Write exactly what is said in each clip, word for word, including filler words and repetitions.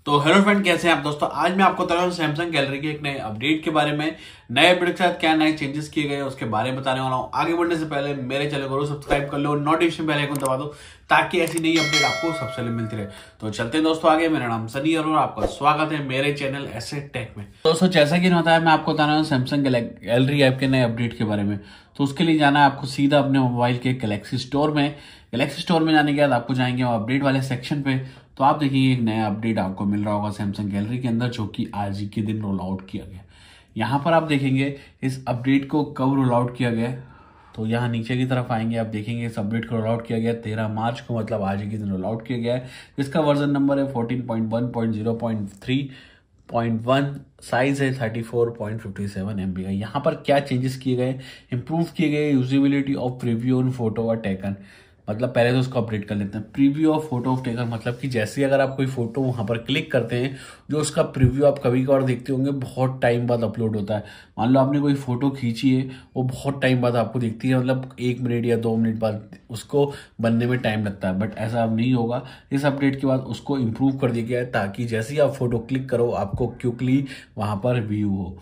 तो hello friend, कैसे हैं आप दोस्तों। आज मैं आपको बता रहा हूँ सैमसंग गैलरी के एक नए अपडेट के बारे में। नए अपडेट के साथ क्या नए चेंजेस किए गए उसके बारे में बताने वाला हूँ। आगे बढ़ने से पहले मेरे चैनल को सब्सक्राइब कर लो, नोटिफिकेशन बेल आइकन दबा दो ताकि ऐसी नई अपडेट आपको सबसे पहले मिलती रहे। तो चलते हैं दोस्तों आगे। मेरा नाम सनी और आपका स्वागत है मेरे चैनल एसे टेक में। दोस्तों जैसा कि बताया, मैं आपको बता रहा हूँ सैमसंग गैलरी ऐप के नए अपडेट के बारे में। तो उसके लिए जाना है आपको सीधा अपने मोबाइल के गैलेक्सी स्टोर में। गैलेक्सी स्टोर में जाने के बाद आपको जाएंगे अपडेट वाले सेक्शन पे। तो आप देखिए एक नया अपडेट आपको मिल रहा होगा सैमसंग गैलरी के अंदर, जो कि आज ही के दिन रोल आउट किया गया। यहाँ पर आप देखेंगे इस अपडेट को कब रोल आउट किया गया। तो यहाँ नीचे की तरफ आएंगे, आप देखेंगे इस अपडेट को रोल आउट किया गया तेरह मार्च को, मतलब आज ही के दिन रोल आउट किया गया है। जिसका वर्जन नंबर है fourteen point one point zero point three point one, size है thirty four point fifty seven MB का। यहाँ पर क्या चेंजेस किए गए, इंप्रूव किए गए usability of preview on photo और टेकन। मतलब पहले तो उसको अपडेट कर लेते हैं। Preview of photo of taken मतलब कि जैसे अगर आप कोई फोटो वहां पर क्लिक करते हैं, जो उसका प्रीव्यू आप कभी कभार देखते होंगे बहुत टाइम बाद अपलोड होता है। मान लो आपने कोई फोटो खींची है, वो बहुत टाइम बाद आपको दिखती है, मतलब एक मिनट या दो मिनट बाद उसको बनने में टाइम लगता है। बट ऐसा अब नहीं होगा। इस अपडेट के बाद उसको इम्प्रूव कर दिया गया है ताकि जैसे ही आप फोटो क्लिक करो आपको क्विकली वहां पर व्यू हो।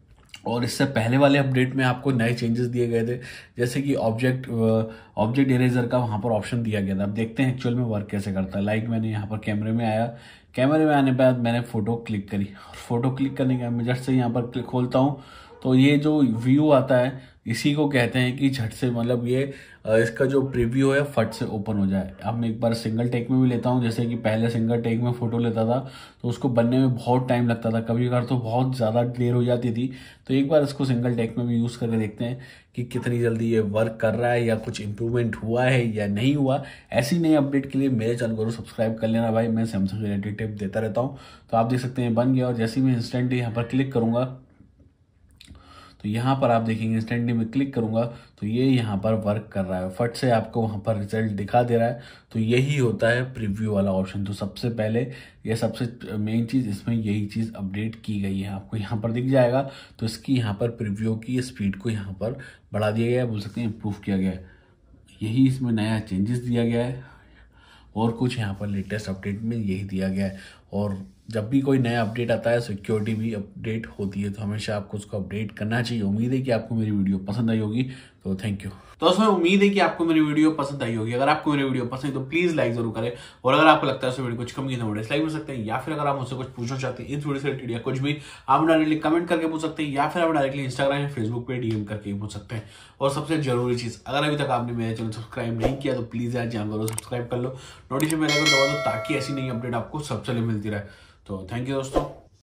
और इससे पहले वाले अपडेट में आपको नए चेंजेस दिए गए थे, जैसे कि ऑब्जेक्ट ऑब्जेक्ट इरेजर का वहां पर ऑप्शन दिया गया था। अब देखते हैं एक्चुअल में वर्क कैसे करता है। लाइक मैंने यहाँ पर कैमरे में आया, कैमरे में आने के बाद मैंने फोटो क्लिक करी, फोटो क्लिक करने के बाद मैं जस्ट से यहाँ पर क्लिक खोलता हूँ तो ये जो व्यू आता है इसी को कहते हैं कि झट से, मतलब ये इसका जो प्रीव्यू है फट से ओपन हो जाए। अब मैं एक बार सिंगल टेक में भी लेता हूँ, जैसे कि पहले सिंगल टेक में फोटो लेता था तो उसको बनने में बहुत टाइम लगता था, कभी कभार तो बहुत ज़्यादा देर हो जाती थी। तो एक बार इसको सिंगल टेक में भी यूज़ करके देखते हैं कि कितनी जल्दी ये वर्क कर रहा है या कुछ इंप्रूवमेंट हुआ है या नहीं हुआ। ऐसी नई अपडेट के लिए मेरे चैनल को सब्सक्राइब कर लेना भाई, मैं सैमसंग रिलेटेड टिप देता रहता हूँ। तो आप देख सकते हैं बन गया। और जैसे ही मैं इंस्टेंटली यहाँ पर क्लिक करूँगा तो यहाँ पर आप देखेंगे इंस्टेंटली में क्लिक करूंगा तो ये यहाँ पर वर्क कर रहा है, फट से आपको वहाँ पर रिजल्ट दिखा दे रहा है। तो यही होता है प्रीव्यू वाला ऑप्शन। तो सबसे पहले ये सबसे मेन चीज़, इसमें यही चीज़ अपडेट की गई है, आपको यहाँ पर दिख जाएगा। तो इसकी यहाँ पर प्रीव्यू की स्पीड को यहाँ पर बढ़ा दिया गया है, बोल सकते हैं इम्प्रूव किया गया है। यही इसमें नया चेंजेस दिया गया है और कुछ यहाँ पर लेटेस्ट अपडेट में यही दिया गया है। और जब भी कोई नया अपडेट आता है, सिक्योरिटी भी अपडेट होती है, तो हमेशा आपको उसको अपडेट करना चाहिए। उम्मीद है कि आपको मेरी वीडियो पसंद आई होगी, तो थैंक यू। तो उसमें उम्मीद है कि आपको मेरी वीडियो पसंद आई होगी। अगर आपको मेरी वीडियो पसंद है तो प्लीज लाइक जरूर करें। और अगर आपको लगता है उस वीडियो कुछ कम की तो डिसलाइक कर सकते हैं, या फिर अगर आप मुझसे कुछ पूछना चाहते हैं इस वीडियो से रिलेटेड या कुछ भी, आप डायरेक्टली कमेंट करके पूछ सकते हैं, या फिर आप डायरेक्टली इंस्टाग्राम या फेसबुक पे डीएम करके पूछ सकते हैं। और सबसे जरूरी चीज, अगर अभी तक आपने मेरे चैनल सब्सक्राइब नहीं किया तो प्लीज यार चैनल को सब्सक्राइब कर लो, नोटिफिकेशन बेल आइकन दबा दो ताकि ऐसी नई अपडेट आपको सबसे पहले मिलती रहे। तो थैंक यू दोस्तों।